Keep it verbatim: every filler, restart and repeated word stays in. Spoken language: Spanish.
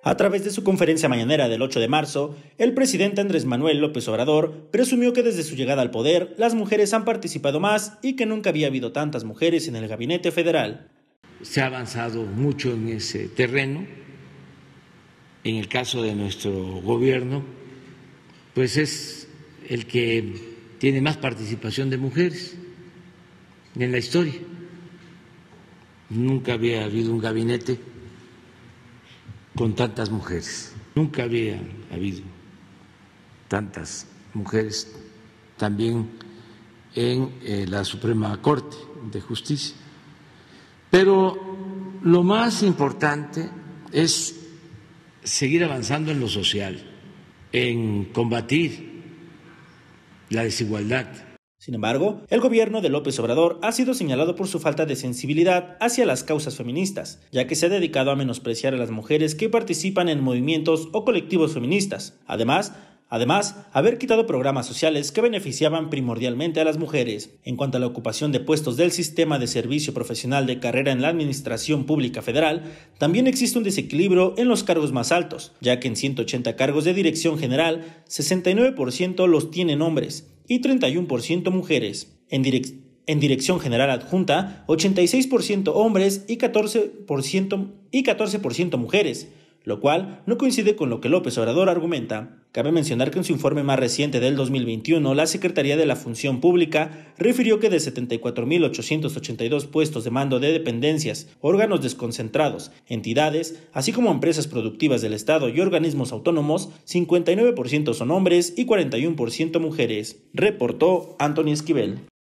A través de su conferencia mañanera del ocho de marzo, el presidente Andrés Manuel López Obrador presumió que desde su llegada al poder, las mujeres han participado más y que nunca había habido tantas mujeres en el gabinete federal. Se ha avanzado mucho en ese terreno. En el caso de nuestro gobierno, pues es el que tiene más participación de mujeres en la historia. Nunca había habido un gabinete con tantas mujeres, nunca había habido tantas mujeres también en eh, la Suprema Corte de Justicia. Pero lo más importante es seguir avanzando en lo social, en combatir la desigualdad. Sin embargo, el gobierno de López Obrador ha sido señalado por su falta de sensibilidad hacia las causas feministas, ya que se ha dedicado a menospreciar a las mujeres que participan en movimientos o colectivos feministas. Además, Además, haber quitado programas sociales que beneficiaban primordialmente a las mujeres. En cuanto a la ocupación de puestos del sistema de servicio profesional de carrera en la Administración Pública Federal, también existe un desequilibrio en los cargos más altos, ya que en ciento ochenta cargos de dirección general, sesenta y nueve por ciento los tienen hombres y treinta y uno por ciento mujeres. En dirección En Dirección General Adjunta, ochenta y seis por ciento hombres y catorce por ciento, y catorce por ciento mujeres, lo cual no coincide con lo que López Obrador argumenta. Cabe mencionar que en su informe más reciente del dos mil veintiuno, la Secretaría de la Función Pública refirió que de setenta y cuatro mil ochocientos ochenta y dos puestos de mando de dependencias, órganos desconcentrados, entidades, así como empresas productivas del Estado y organismos autónomos, cincuenta y nueve por ciento son hombres y cuarenta y uno por ciento mujeres, reportó Anthony Esquivel.